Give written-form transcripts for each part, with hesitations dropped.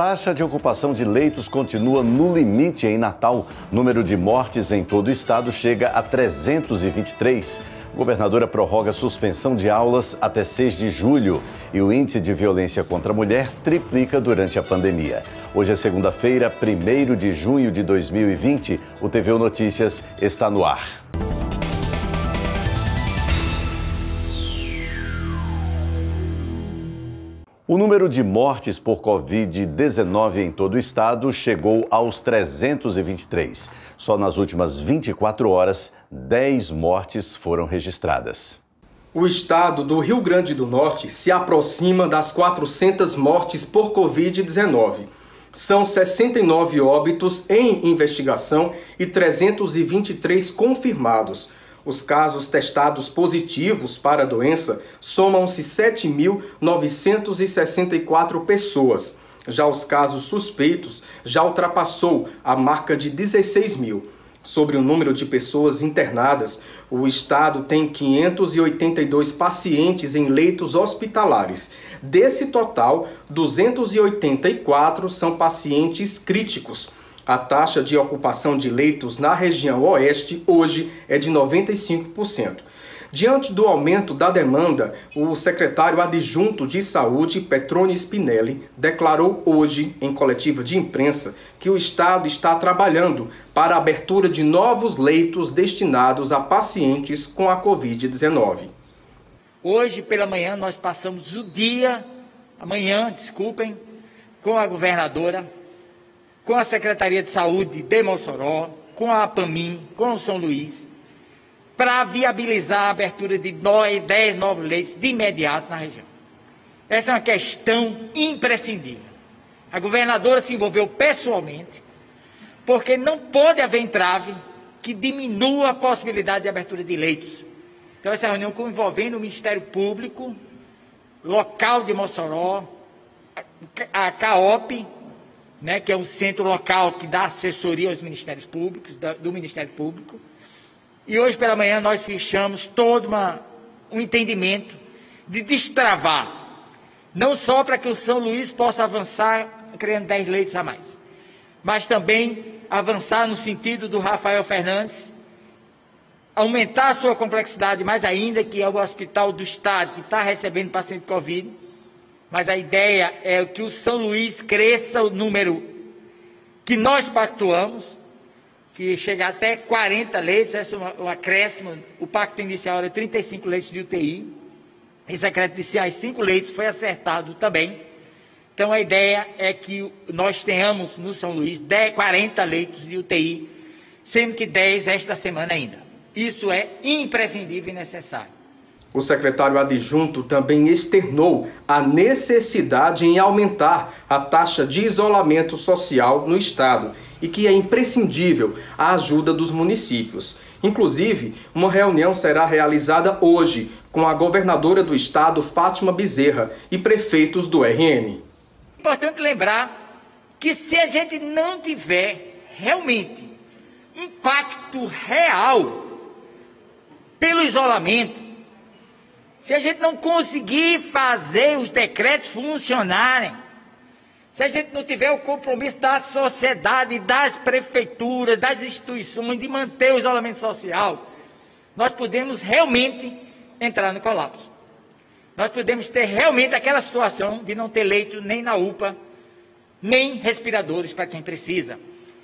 taxa de ocupação de leitos continua no limite em Natal. O número de mortes em todo o estado chega a 323. A governadora prorroga a suspensão de aulas até 6 de julho e o índice de violência contra a mulher triplica durante a pandemia. Hoje é segunda-feira, 1º de junho de 2020. O TVU Notícias está no ar. O número de mortes por Covid-19 em todo o estado chegou aos 323. Só nas últimas 24 horas, 10 mortes foram registradas. O estado do Rio Grande do Norte se aproxima das 400 mortes por Covid-19. São 69 óbitos em investigação e 323 confirmados. Os casos testados positivos para a doença somam-se 7.964 pessoas. Já os casos suspeitos já ultrapassou a marca de 16 mil. Sobre o número de pessoas internadas, o estado tem 582 pacientes em leitos hospitalares. Desse total, 284 são pacientes críticos. A taxa de ocupação de leitos na região oeste hoje é de 95%. Diante do aumento da demanda, o secretário adjunto de Saúde, Petrônio Spinelli, declarou hoje, em coletiva de imprensa, que o estado está trabalhando para a abertura de novos leitos destinados a pacientes com a Covid-19. Hoje pela manhã nós passamos o dia, com a governadora, com a Secretaria de Saúde de Mossoró, com a APAMIM, com o São Luís, para viabilizar a abertura de 10 novos leitos de imediato na região. Essa é uma questão imprescindível. A governadora se envolveu pessoalmente, porque não pode haver entrave que diminua a possibilidade de abertura de leitos. Então essa reunião envolvendo o Ministério Público, local de Mossoró, a CAOP, que é um centro local que dá assessoria aos Ministérios Públicos, do Ministério Público. E hoje pela manhã nós fechamos todo um entendimento de destravar, não só para que o São Luís possa avançar criando 10 leitos a mais, mas também avançar no sentido do Rafael Fernandes, aumentar a sua complexidade mais ainda, que é o hospital do estado que está recebendo paciente Covid. Mas a ideia é que o São Luís cresça o número que nós pactuamos, que chega até 40 leitos, esse é um acréscimo. O pacto inicial era 35 leitos de UTI, esse acréscimo de 5 leitos foi acertado também. Então a ideia é que nós tenhamos no São Luís 40 leitos de UTI, sendo que 10 esta semana ainda. Isso é imprescindível e necessário. O secretário adjunto também externou a necessidade em aumentar a taxa de isolamento social no estado e que é imprescindível a ajuda dos municípios. Inclusive, uma reunião será realizada hoje com a governadora do estado, Fátima Bezerra, e prefeitos do RN. Importante lembrar que se a gente não tiver realmente um pacto real pelo isolamento, se a gente não conseguir fazer os decretos funcionarem, se a gente não tiver o compromisso da sociedade, das prefeituras, das instituições de manter o isolamento social, nós podemos realmente entrar no colapso. Nós podemos ter realmente aquela situação de não ter leito nem na UPA, nem respiradores para quem precisa.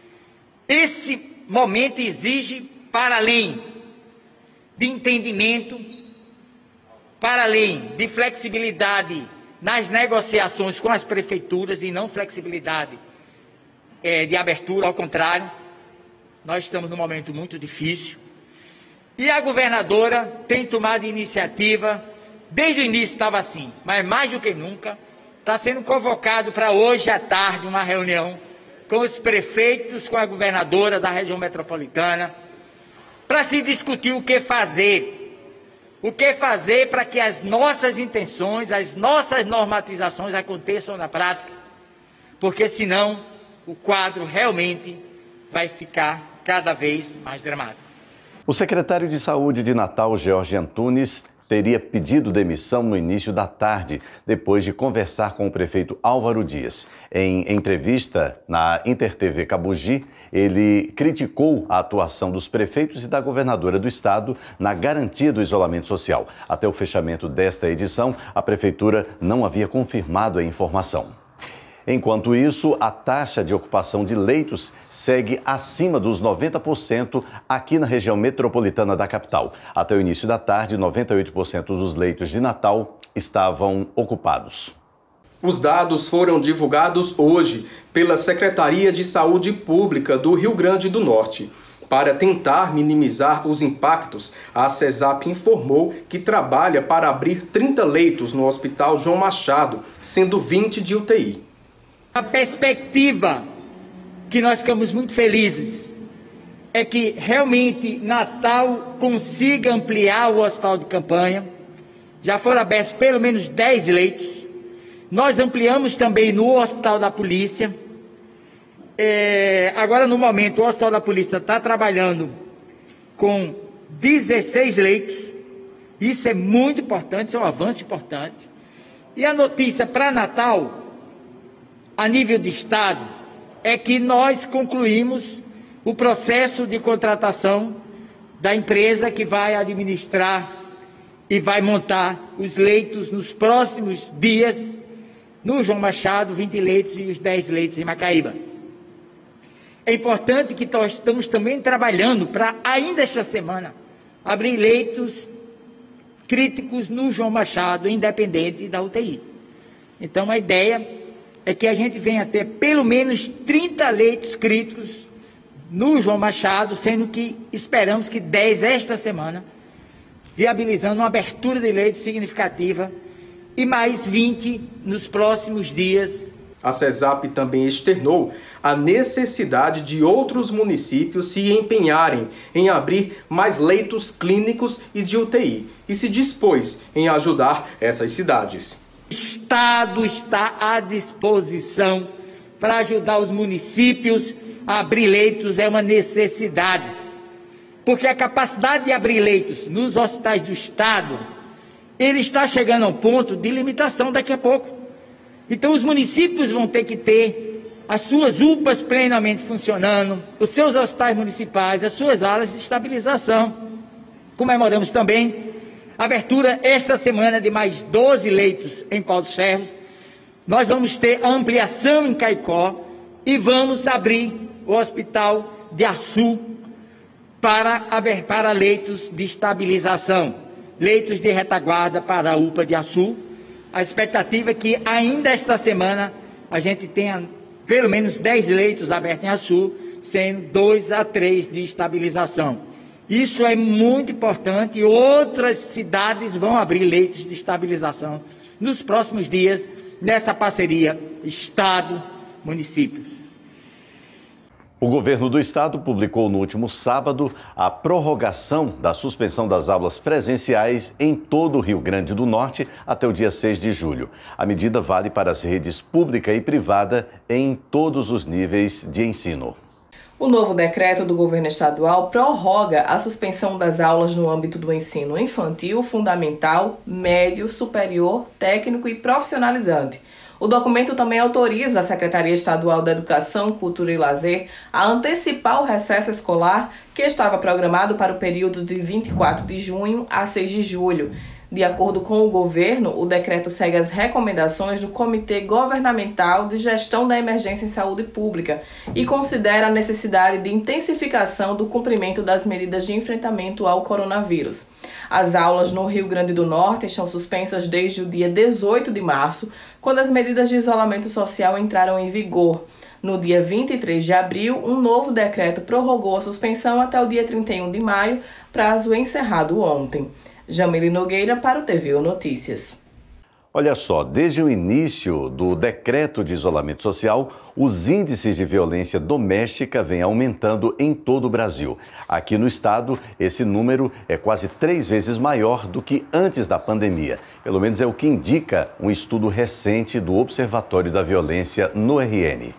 Esse momento exige, para além de entendimento, para além de flexibilidade nas negociações com as prefeituras e não flexibilidade de abertura, ao contrário, nós estamos num momento muito difícil. E a governadora tem tomado iniciativa, desde o início estava assim, mas mais do que nunca, está sendo convocado para hoje à tarde uma reunião com os prefeitos, com a governadora da região metropolitana, para se discutir o que fazer. O que fazer para que as nossas intenções, as nossas normatizações aconteçam na prática, porque senão o quadro realmente vai ficar cada vez mais dramático. O secretário de Saúde de Natal, George Antunes, teria pedido demissão no início da tarde, depois de conversar com o prefeito Álvaro Dias. Em entrevista na InterTV Cabugi, ele criticou a atuação dos prefeitos e da governadora do estado na garantia do isolamento social. Até o fechamento desta edição, a prefeitura não havia confirmado a informação. Enquanto isso, a taxa de ocupação de leitos segue acima dos 90% aqui na região metropolitana da capital. Até o início da tarde, 98% dos leitos de Natal estavam ocupados. Os dados foram divulgados hoje pela Secretaria de Saúde Pública do Rio Grande do Norte. Para tentar minimizar os impactos, a CESAP informou que trabalha para abrir 30 leitos no Hospital João Machado, sendo 20 de UTI. A perspectiva que nós ficamos muito felizes é que realmente Natal consiga ampliar o hospital de campanha. Já foram abertos pelo menos 10 leitos. Nós ampliamos também no Hospital da Polícia. Agora, no momento, o Hospital da Polícia está trabalhando com 16 leitos. Isso é muito importante, isso é um avanço importante. E a notícia para Natal, a nível de Estado, é que nós concluímos o processo de contratação da empresa que vai administrar e vai montar os leitos nos próximos dias no João Machado, 20 leitos e os 10 leitos em Macaíba. É importante que nós estamos também trabalhando para, ainda esta semana, abrir leitos críticos no João Machado, independente da UTI. Então, a ideia é que a gente venha ter pelo menos 30 leitos críticos no João Machado, sendo que esperamos que 10 esta semana, viabilizando uma abertura de leitos significativa e mais 20 nos próximos dias. A CESAP também externou a necessidade de outros municípios se empenharem em abrir mais leitos clínicos e de UTI e se dispôs em ajudar essas cidades. O Estado está à disposição para ajudar os municípios a abrir leitos, é uma necessidade. Porque a capacidade de abrir leitos nos hospitais do Estado, ele está chegando a um ponto de limitação daqui a pouco. Então os municípios vão ter que ter as suas UPAs plenamente funcionando, os seus hospitais municipais, as suas áreas de estabilização. Comemoramos também a abertura esta semana de mais 12 leitos em Pau dos Ferros. Nós vamos ter a ampliação em Caicó e vamos abrir o Hospital de Açu para leitos de estabilização, leitos de retaguarda para a UPA de Açu. A expectativa é que ainda esta semana a gente tenha pelo menos 10 leitos abertos em Açu, sendo 2 a 3 de estabilização. Isso é muito importante e outras cidades vão abrir leitos de estabilização nos próximos dias, nessa parceria Estado-municípios. O governo do estado publicou no último sábado a prorrogação da suspensão das aulas presenciais em todo o Rio Grande do Norte até o dia 6 de julho. A medida vale para as redes pública e privada em todos os níveis de ensino. O novo decreto do governo estadual prorroga a suspensão das aulas no âmbito do ensino infantil, fundamental, médio, superior, técnico e profissionalizante. O documento também autoriza a Secretaria Estadual da Educação, Cultura e Lazer a antecipar o recesso escolar que estava programado para o período de 24 de junho a 6 de julho. De acordo com o governo, o decreto segue as recomendações do Comitê Governamental de Gestão da Emergência em Saúde Pública e considera a necessidade de intensificação do cumprimento das medidas de enfrentamento ao coronavírus. As aulas no Rio Grande do Norte estão suspensas desde o dia 18 de março, quando as medidas de isolamento social entraram em vigor. No dia 23 de abril, um novo decreto prorrogou a suspensão até o dia 31 de maio, prazo encerrado ontem. Jamile Nogueira para o TVU Notícias. Olha só, desde o início do decreto de isolamento social, os índices de violência doméstica vêm aumentando em todo o Brasil. Aqui no estado, esse número é quase 3 vezes maior do que antes da pandemia. Pelo menos é o que indica um estudo recente do Observatório da Violência no RN.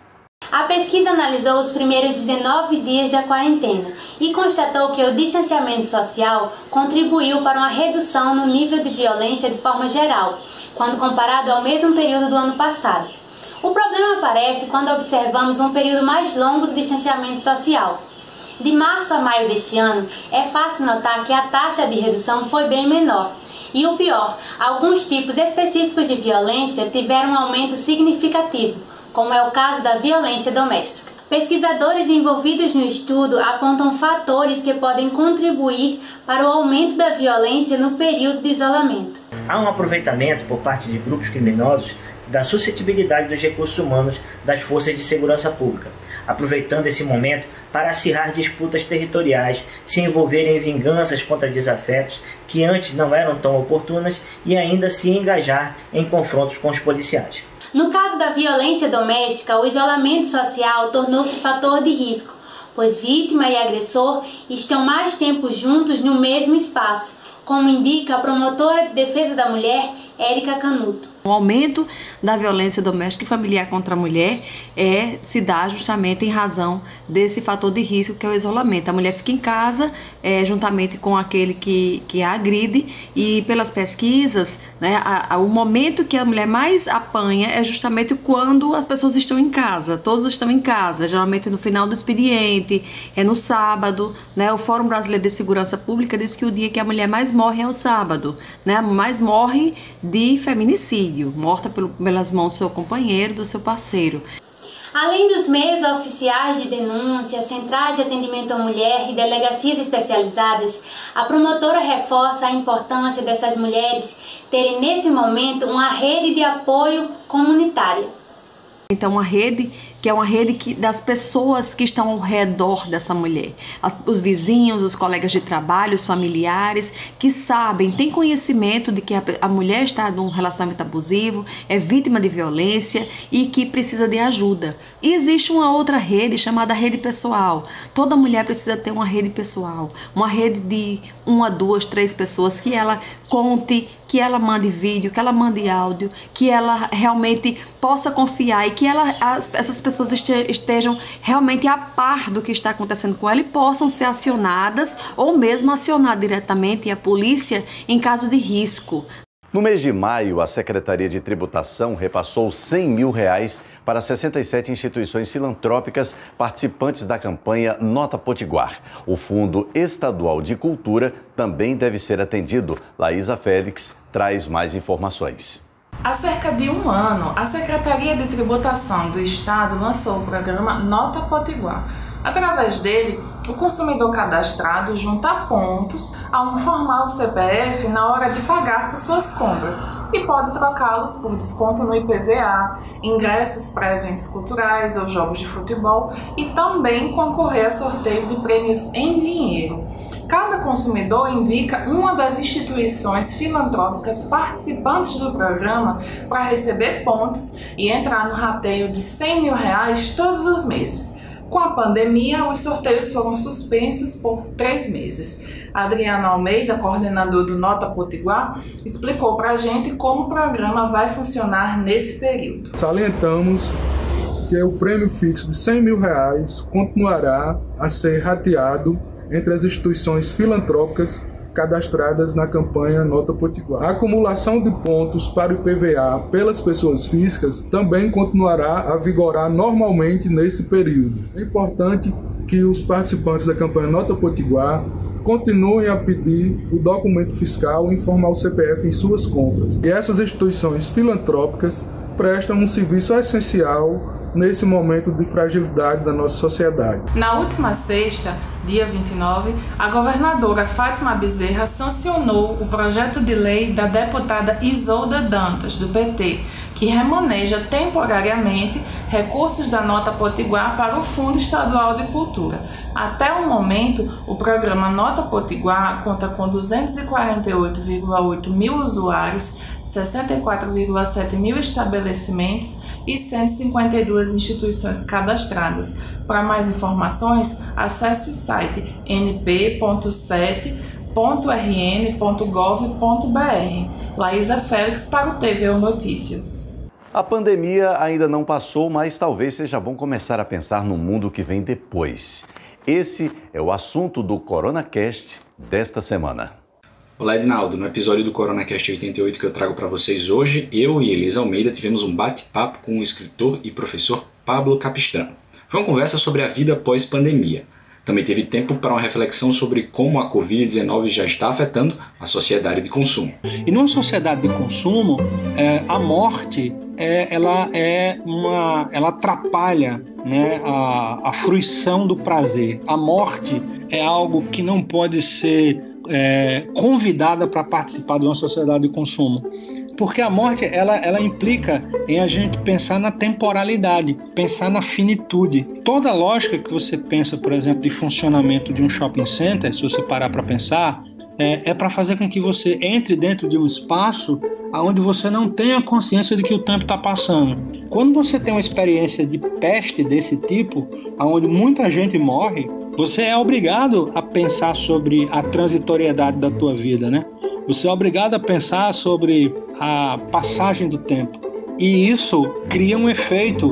A pesquisa analisou os primeiros 19 dias da quarentena e constatou que o distanciamento social contribuiu para uma redução no nível de violência de forma geral, quando comparado ao mesmo período do ano passado. O problema aparece quando observamos um período mais longo de distanciamento social. De março a maio deste ano, é fácil notar que a taxa de redução foi bem menor. E o pior, alguns tipos específicos de violência tiveram um aumento significativo, como é o caso da violência doméstica. Pesquisadores envolvidos no estudo apontam fatores que podem contribuir para o aumento da violência no período de isolamento. Há um aproveitamento por parte de grupos criminosos da suscetibilidade dos recursos humanos das forças de segurança pública, aproveitando esse momento para acirrar disputas territoriais, se envolverem em vinganças contra desafetos que antes não eram tão oportunas e ainda se engajar em confrontos com os policiais. No caso da violência doméstica, o isolamento social tornou-se fator de risco, pois vítima e agressor estão mais tempo juntos no mesmo espaço, como indica a promotora de defesa da mulher, Érica Canuto. O aumento da violência doméstica e familiar contra a mulher se dá justamente em razão desse fator de risco que é o isolamento. A mulher fica em casa juntamente com aquele que a agride e pelas pesquisas, né, o momento que a mulher mais apanha é justamente quando as pessoas estão em casa, todos estão em casa, geralmente no final do expediente, no sábado, né? O Fórum Brasileiro de Segurança Pública diz que o dia que a mulher mais morre é o sábado, né? Mais morre de feminicídio, morta pelas mãos do seu companheiro, do seu parceiro. Além dos meios oficiais de denúncia, centrais de atendimento à mulher e delegacias especializadas, a promotora reforça a importância dessas mulheres terem nesse momento uma rede de apoio comunitária. Então, uma rede que é uma rede das pessoas que estão ao redor dessa mulher. Os vizinhos, os colegas de trabalho, os familiares, que sabem, têm conhecimento de que a mulher está num relacionamento abusivo, é vítima de violência e que precisa de ajuda. E existe uma outra rede chamada rede pessoal. Toda mulher precisa ter uma rede pessoal, uma rede de 1, 2, 3 pessoas que ela conte, que ela mande vídeo, que ela mande áudio, que ela realmente possa confiar e que essas pessoas estejam realmente a par do que está acontecendo com ela e possam ser acionadas ou mesmo acionar diretamente a polícia em caso de risco. No mês de maio, a Secretaria de Tributação repassou R$100 mil para 67 instituições filantrópicas participantes da campanha Nota Potiguar. O Fundo Estadual de Cultura também deve ser atendido. Laísa Félix traz mais informações. Há cerca de um ano, a Secretaria de Tributação do Estado lançou o programa Nota Potiguar. Através dele, o consumidor cadastrado junta pontos ao informar o CPF na hora de pagar por suas compras e pode trocá-los por desconto no IPVA, ingressos para eventos culturais ou jogos de futebol e também concorrer a sorteio de prêmios em dinheiro. Cada consumidor indica uma das instituições filantrópicas participantes do programa para receber pontos e entrar no rateio de R$100 mil todos os meses. Com a pandemia, os sorteios foram suspensos por 3 meses. Adriano Almeida, coordenador do Nota Potiguar, explicou para a gente como o programa vai funcionar nesse período. Salientamos que o prêmio fixo de R$100 mil continuará a ser rateado entre as instituições filantrópicas cadastradas na campanha Nota Potiguar. A acumulação de pontos para o IPVA pelas pessoas físicas também continuará a vigorar normalmente nesse período. É importante que os participantes da campanha Nota Potiguar continuem a pedir o documento fiscal e informar o CPF em suas compras. E essas instituições filantrópicas prestam um serviço essencial nesse momento de fragilidade da nossa sociedade. Na última sexta, dia 29, a governadora Fátima Bezerra sancionou o projeto de lei da deputada Isolda Dantas, do PT, que remaneja temporariamente recursos da Nota Potiguar para o Fundo Estadual de Cultura. Até o momento, o programa Nota Potiguar conta com 248,8 mil usuários, 64,7 mil estabelecimentos e 152 instituições cadastradas. Para mais informações, acesse o site np.7.rn.gov.br. Laísa Félix para o TVU Notícias. A pandemia ainda não passou, mas talvez seja bom começar a pensar no mundo que vem depois. Esse é o assunto do CoronaCast desta semana. Olá, Edinaldo. No episódio do CoronaCast 88 que eu trago para vocês hoje, eu e Elisa Almeida tivemos um bate-papo com o escritor e professor Pablo Capistrano. Foi uma conversa sobre a vida pós-pandemia. Também teve tempo para uma reflexão sobre como a Covid-19 já está afetando a sociedade de consumo. E numa sociedade de consumo, a morte ela atrapalha, né, a fruição do prazer. A morte é algo que não pode ser convidada para participar de uma sociedade de consumo. Porque a morte ela implica em a gente pensar na temporalidade, pensar na finitude. Toda a lógica que você pensa, por exemplo, de funcionamento de um shopping center, se você parar para pensar, é para fazer com que você entre dentro de um espaço onde você não tenha consciência de que o tempo está passando. Quando você tem uma experiência de peste desse tipo, onde muita gente morre, você é obrigado a pensar sobre a transitoriedade da tua vida, né? Você é obrigado a pensar sobre a passagem do tempo. E isso cria um efeito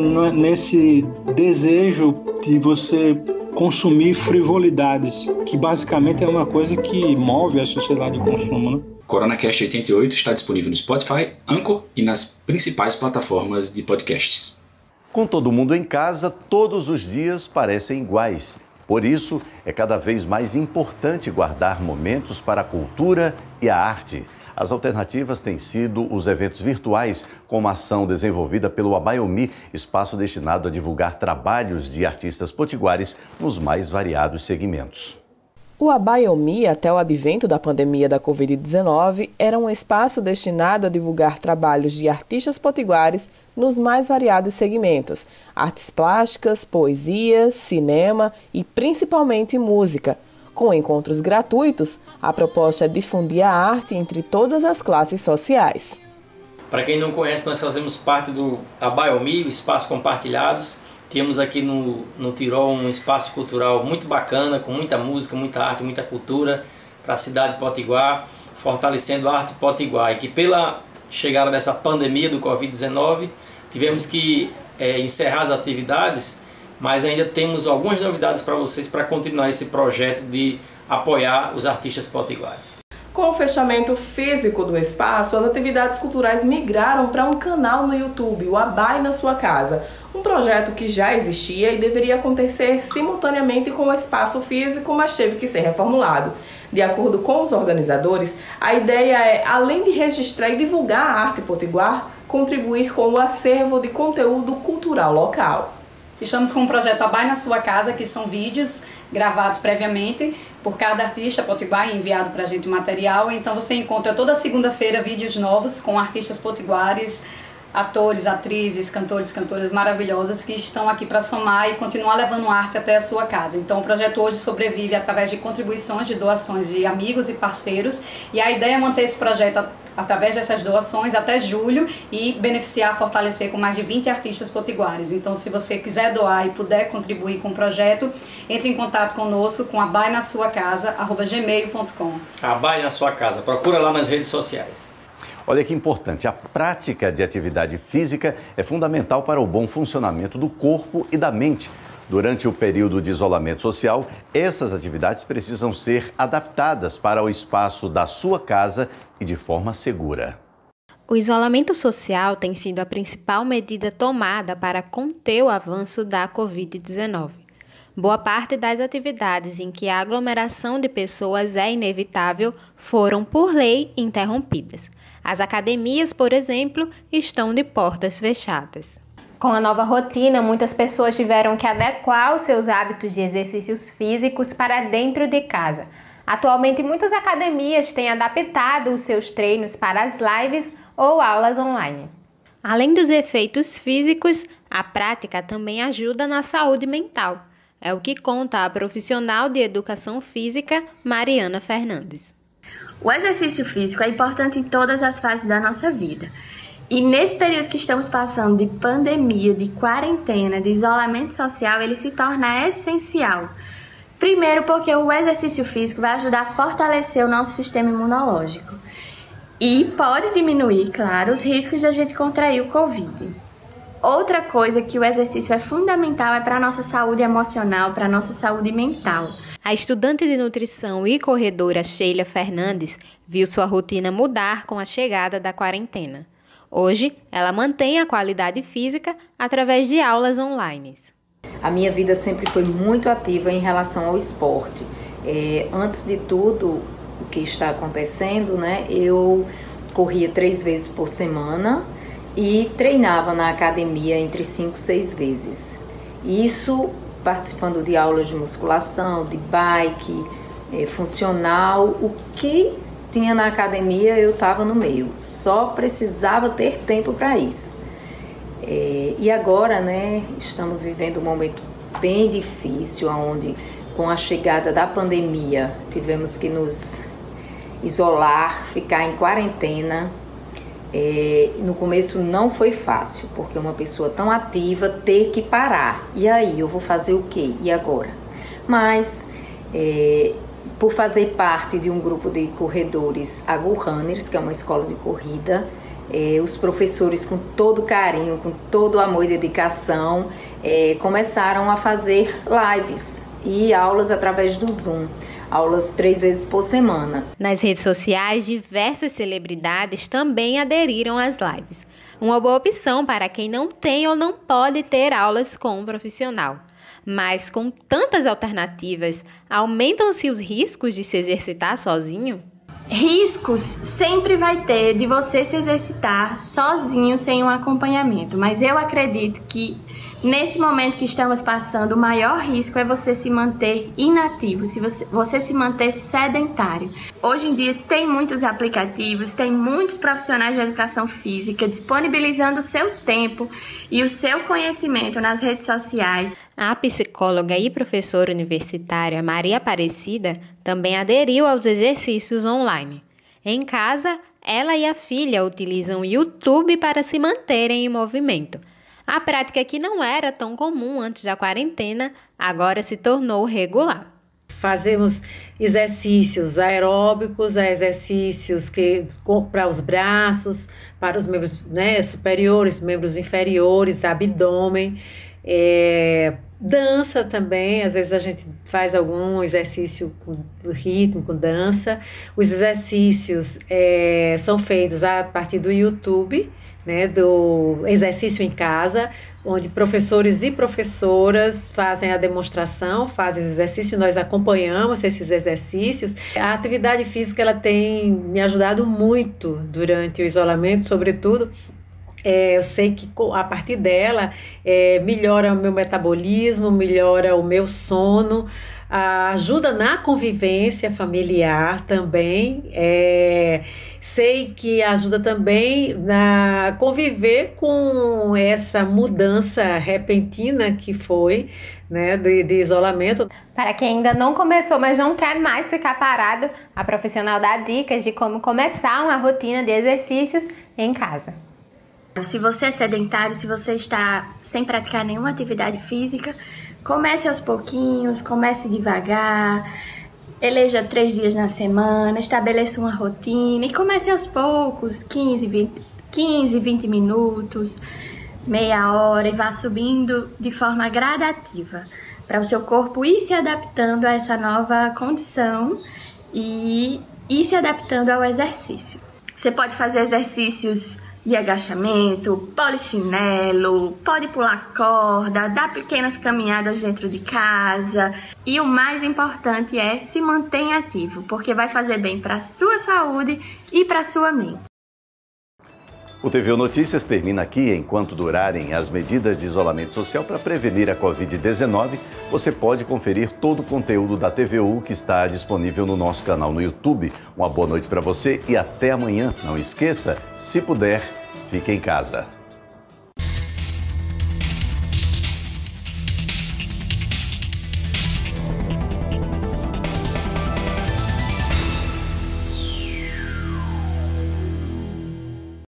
nesse desejo de você consumir frivolidades, que basicamente é uma coisa que move a sociedade de consumo, né? CoronaCast 88 está disponível no Spotify, Anchor e nas principais plataformas de podcasts. Com todo mundo em casa, todos os dias parecem iguais. Por isso, é cada vez mais importante guardar momentos para a cultura e a arte. As alternativas têm sido os eventos virtuais, com uma ação desenvolvida pelo Abaiomi, espaço destinado a divulgar trabalhos de artistas potiguares nos mais variados segmentos. O Abaiomi, até o advento da pandemia da Covid-19, era um espaço destinado a divulgar trabalhos de artistas potiguares nos mais variados segmentos: artes plásticas, poesia, cinema e principalmente música. Com encontros gratuitos, a proposta é difundir a arte entre todas as classes sociais. Para quem não conhece, nós fazemos parte do Abaiomi, Espaços Compartilhados. Temos aqui no Tirol um espaço cultural muito bacana, com muita música, muita arte, muita cultura para a cidade de Potiguar, fortalecendo a arte potiguar. E que pela chegada dessa pandemia do Covid-19, tivemos que encerrar as atividades, mas ainda temos algumas novidades para vocês para continuar esse projeto de apoiar os artistas potiguares. Com o fechamento físico do espaço, as atividades culturais migraram para um canal no YouTube, o Abai na Sua Casa, um projeto que já existia e deveria acontecer simultaneamente com o espaço físico, mas teve que ser reformulado. De acordo com os organizadores, a ideia é, além de registrar e divulgar a arte potiguar, contribuir com o acervo de conteúdo cultural local. Estamos com o projeto Abai na Sua Casa, que são vídeos gravados previamente por cada artista potiguar e enviado para a gente o material. Então você encontra toda segunda-feira vídeos novos com artistas potiguares, atores, atrizes, cantores, cantoras maravilhosos que estão aqui para somar e continuar levando arte até a sua casa. Então o projeto hoje sobrevive através de contribuições, de doações de amigos e parceiros, e a ideia é manter esse projeto através dessas doações até julho e beneficiar, fortalecer com mais de 20 artistas potiguares. Então se você quiser doar e puder contribuir com o projeto, entre em contato conosco com abainasuacasa@gmail.com. Abai na Sua Casa, procura lá nas redes sociais. Olha que importante, a prática de atividade física é fundamental para o bom funcionamento do corpo e da mente. Durante o período de isolamento social, essas atividades precisam ser adaptadas para o espaço da sua casa e de forma segura. O isolamento social tem sido a principal medida tomada para conter o avanço da Covid-19. Boa parte das atividades em que a aglomeração de pessoas é inevitável foram, por lei, interrompidas. As academias, por exemplo, estão de portas fechadas. Com a nova rotina, muitas pessoas tiveram que adequar os seus hábitos de exercícios físicos para dentro de casa. Atualmente, muitas academias têm adaptado os seus treinos para as lives ou aulas online. Além dos efeitos físicos, a prática também ajuda na saúde mental. É o que conta a profissional de educação física, Mariana Fernandes. O exercício físico é importante em todas as fases da nossa vida. E nesse período que estamos passando de pandemia, de quarentena, de isolamento social, ele se torna essencial. Primeiro porque o exercício físico vai ajudar a fortalecer o nosso sistema imunológico. E pode diminuir, claro, os riscos de a gente contrair o Covid. Outra coisa que o exercício é fundamental é para a nossa saúde emocional, para a nossa saúde mental. A estudante de nutrição e corredora Sheila Fernandes viu sua rotina mudar com a chegada da quarentena. Hoje, ela mantém a qualidade física através de aulas online. A minha vida sempre foi muito ativa em relação ao esporte. Antes de tudo, o que está acontecendo, né, eu corria 3 vezes por semana e treinava na academia entre 5 e 6 vezes. Isso participando de aulas de musculação, de bike, funcional, o que tinha na academia eu estava no meio, só precisava ter tempo para isso. E agora, né, estamos vivendo um momento bem difícil, onde com a chegada da pandemia tivemos que nos isolar, ficar em quarentena. No começo não foi fácil, porque uma pessoa tão ativa ter que parar. E aí, eu vou fazer o quê? E agora? Mas, por fazer parte de um grupo de corredores Go Runners, que é uma escola de corrida, os professores, com todo carinho, com todo amor e dedicação, começaram a fazer lives e aulas através do Zoom. Aulas 3 vezes por semana. Nas redes sociais, diversas celebridades também aderiram às lives. Uma boa opção para quem não tem ou não pode ter aulas com um profissional. Mas com tantas alternativas, aumentam-se os riscos de se exercitar sozinho? Riscos sempre vai ter de você se exercitar sozinho sem um acompanhamento, mas eu acredito que nesse momento que estamos passando, o maior risco é você se manter inativo, se você se manter sedentário. Hoje em dia tem muitos aplicativos, tem muitos profissionais de educação física disponibilizando o seu tempo e o seu conhecimento nas redes sociais. A psicóloga e professora universitária Maria Aparecida também aderiu aos exercícios online. Em casa, ela e a filha utilizam o YouTube para se manterem em movimento. A prática que não era tão comum antes da quarentena, agora se tornou regular. Fazemos exercícios aeróbicos, exercícios para os braços, para os membros, né, superiores, membros inferiores, abdômen. Dança também, às vezes a gente faz algum exercício com ritmo, com dança. Os exercícios são feitos a partir do YouTube, né, do exercício em casa, onde professores e professoras fazem a demonstração, fazem os exercícios, nós acompanhamos esses exercícios. A atividade física ela tem me ajudado muito durante o isolamento, sobretudo. Eu sei que a partir dela melhora o meu metabolismo, melhora o meu sono, ajuda na convivência familiar também. Sei que ajuda também na conviver com essa mudança repentina que foi, né, de isolamento. Para quem ainda não começou, mas não quer mais ficar parado, a profissional dá dicas de como começar uma rotina de exercícios em casa. Se você é sedentário, se você está sem praticar nenhuma atividade física, comece aos pouquinhos, comece devagar, eleja 3 dias na semana, estabeleça uma rotina e comece aos poucos, 15, 20 minutos, meia hora, e vá subindo de forma gradativa, para o seu corpo ir se adaptando a essa nova condição e ir se adaptando ao exercício. Você pode fazer exercícios de agachamento, polichinelo, pode pular corda, dar pequenas caminhadas dentro de casa. E o mais importante é se manter ativo, porque vai fazer bem para a sua saúde e para a sua mente. O TVU Notícias termina aqui. Enquanto durarem as medidas de isolamento social para prevenir a Covid-19, você pode conferir todo o conteúdo da TVU que está disponível no nosso canal no YouTube. Uma boa noite para você e até amanhã. Não esqueça, se puder, fique em casa.